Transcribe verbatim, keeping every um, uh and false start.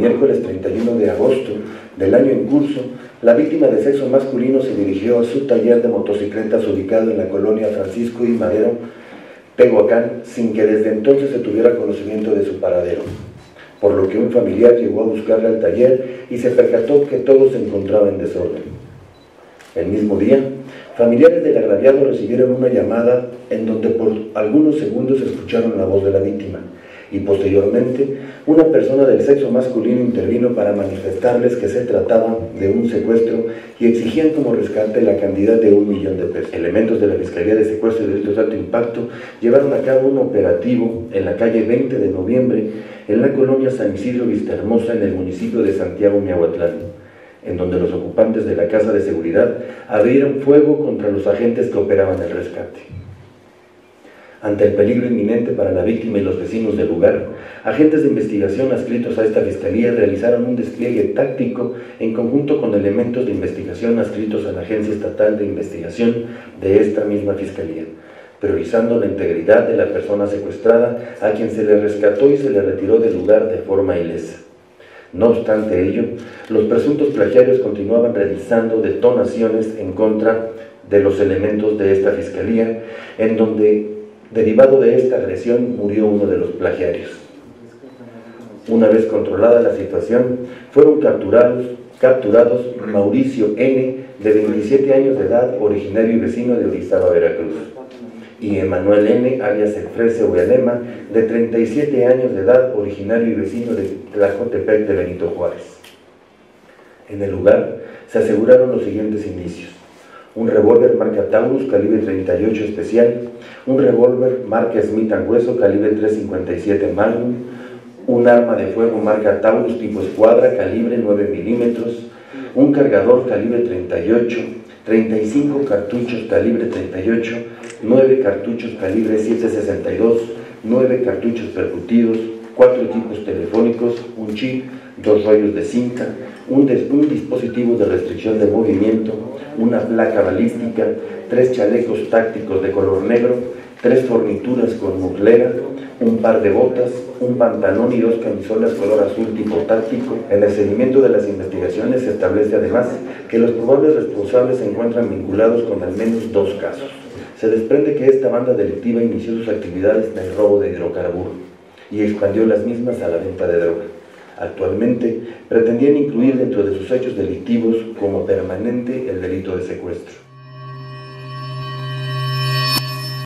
miércoles treinta y uno de agosto del año en curso, la víctima de sexo masculino se dirigió a su taller de motocicletas ubicado en la colonia Francisco y Madero, Tehuacán, sin que desde entonces se tuviera conocimiento de su paradero, por lo que un familiar llegó a buscarla al taller y se percató que todo se encontraba en desorden. El mismo día, familiares del agraviado recibieron una llamada en donde por algunos segundos escucharon la voz de la víctima y posteriormente una persona del sexo masculino intervino para manifestarles que se trataba de un secuestro y exigían como rescate la cantidad de un millón de pesos. Elementos de la Fiscalía de Secuestro y Delitos de Alto Impacto llevaron a cabo un operativo en la calle veinte de noviembre en la colonia San Isidro Vistahermosa en el municipio de Santiago, Miahuatlán, en donde los ocupantes de la casa de seguridad abrieron fuego contra los agentes que operaban el rescate. Ante el peligro inminente para la víctima y los vecinos del lugar, agentes de investigación adscritos a esta fiscalía realizaron un despliegue táctico en conjunto con elementos de investigación adscritos a la Agencia Estatal de Investigación de esta misma fiscalía, priorizando la integridad de la persona secuestrada, a quien se le rescató y se le retiró del lugar de forma ilesa. No obstante ello, los presuntos plagiarios continuaban realizando detonaciones en contra de los elementos de esta fiscalía, en donde, derivado de esta agresión, murió uno de los plagiarios. Una vez controlada la situación, fueron capturados, capturados Mauricio N., de veintisiete años de edad, originario y vecino de Orizaba, Veracruz, y Emanuel N., alias El Frese Huelema, de treinta y siete años de edad, originario y vecino de Tlacotepec de Benito Juárez. En el lugar se aseguraron los siguientes indicios: un revólver marca Taurus calibre treinta y ocho especial, un revólver marca Smith and Wesson calibre tres cincuenta y siete Magnum, un arma de fuego marca Taurus tipo escuadra calibre nueve milímetros, un cargador calibre treinta y ocho, treinta y cinco cartuchos calibre treinta y ocho, nueve cartuchos calibre siete sesenta y dos, nueve cartuchos percutidos, cuatro equipos telefónicos, un chip, dos rollos de cinta, un, un dispositivo de restricción de movimiento, una placa balística, tres chalecos tácticos de color negro, tres fornituras con muslera, un par de botas, un pantalón y dos camisolas color azul tipo táctico. En el seguimiento de las investigaciones se establece además que los probables responsables se encuentran vinculados con al menos dos casos. Se desprende que esta banda delictiva inició sus actividades en el robo de hidrocarburos y expandió las mismas a la venta de droga. Actualmente pretendían incluir dentro de sus hechos delictivos como permanente el delito de secuestro.